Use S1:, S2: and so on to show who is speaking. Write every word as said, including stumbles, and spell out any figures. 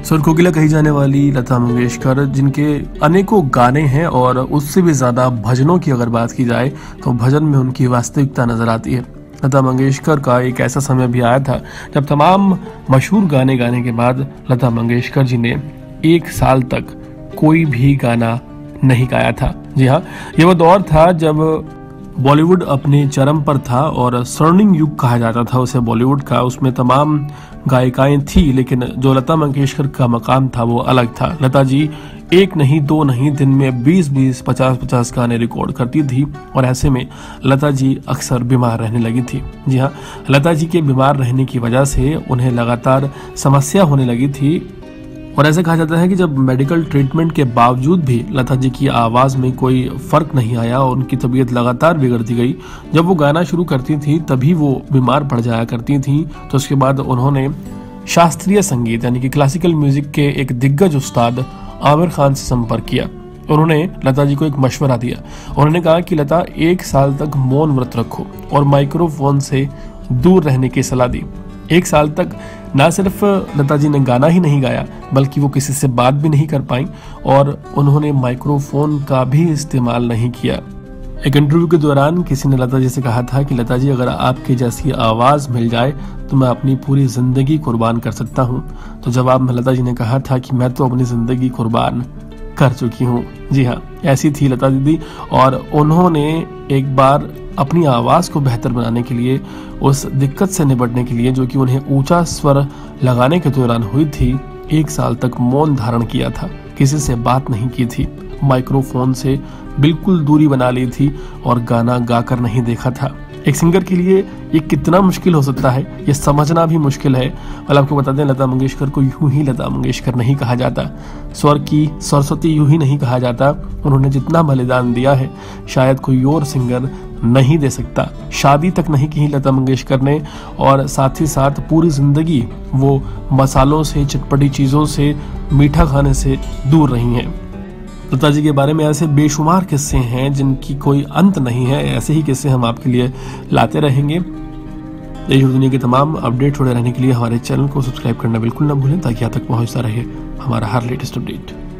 S1: सुर कोकिला कही जाने वाली लता मंगेशकर, जिनके अनेकों गाने हैं और उससे भी ज़्यादा भजनों की अगर बात की जाए तो भजन में उनकी वास्तविकता नज़र आती है। लता मंगेशकर का एक ऐसा समय भी आया था जब तमाम मशहूर गाने गाने के बाद लता मंगेशकर जी ने एक साल तक कोई भी गाना नहीं गाया था। जी हाँ, ये वो दौर था जब बॉलीवुड अपने चरम पर था और स्वर्णिम युग कहा जाता था उसे बॉलीवुड का। उसमें तमाम गायिकाएं थी, लेकिन जो लता मंगेशकर का मकाम था वो अलग था। लता जी एक नहीं दो नहीं दिन में बीस बीस पचास पचास गाने रिकॉर्ड करती थी और ऐसे में लता जी अक्सर बीमार रहने लगी थी। जी हाँ, लता जी के बीमार रहने की वजह से उन्हें लगातार समस्या होने लगी थी और ऐसे कहा जाता है कि जब मेडिकल ट्रीटमेंट के बावजूद भी लता जी की आवाज़ में कोई फ़र्क नहीं आया और उनकी तबीयत लगातार बिगड़ती गई। जब वो गाना शुरू करती थी तभी वो बीमार पड़ जाया करती थी। तो उसके बाद उन्होंने शास्त्रीय संगीत यानी कि क्लासिकल म्यूज़िक के एक दिग्गज उस्ताद आमिर खान से संपर्क किया। उन्होंने लता जी को एक मशवरा दिया। उन्होंने कहा कि लता एक साल तक मौन व्रत रखो और माइक्रोफोन से दूर रहने की सलाह दी। एक साल तक ना सिर्फ लता जी ने गाना ही नहीं गाया बल्कि वो किसी से बात भी नहीं कर पाई और उन्होंने माइक्रोफोन का भी इस्तेमाल नहीं किया। एक इंटरव्यू के दौरान किसी ने लता जी से कहा था कि लता जी, अगर आपकी जैसी आवाज़ मिल जाए तो मैं अपनी पूरी ज़िंदगी कुर्बान कर सकता हूँ। तो जवाब में लता जी ने कहा था कि मैं तो अपनी ज़िंदगी कुर्बान कर चुकी हूँ। जी हाँ, ऐसी थी लता दीदी और उन्होंने एक बार अपनी आवाज़ को बेहतर बनाने के लिए, उस दिक्कत से निपटने के लिए जो कि उन्हें ऊंचा स्वर लगाने के दौरान हुई थी, एक साल तक मौन धारण किया था, किसी से बात नहीं की थी, माइक्रोफोन से बिल्कुल दूरी बना ली थी और गाना गाकर नहीं देखा था। एक सिंगर के लिए ये कितना मुश्किल हो सकता है ये समझना भी मुश्किल है। और आपको बता दें, लता मंगेशकर को यूं ही लता मंगेशकर नहीं कहा जाता, स्वर की सरस्वती यूं ही नहीं कहा जाता। उन्होंने जितना बलिदान दिया है शायद कोई और सिंगर नहीं दे सकता। शादी तक नहीं की लता मंगेशकर ने और साथ ही साथ पूरी जिंदगी वो मसालों से, चटपटी चीज़ों से, मीठा खाने से दूर रही हैं। लता जी के बारे में ऐसे बेशुमार किस्से हैं जिनकी कोई अंत नहीं है। ऐसे ही किस्से हम आपके लिए लाते रहेंगे। देश और दुनिया के तमाम अपडेट जुड़े रहने के लिए हमारे चैनल को सब्सक्राइब करना बिल्कुल ना भूलें ताकि यहाँ तक पहुँचता रहे हमारा हर लेटेस्ट अपडेट।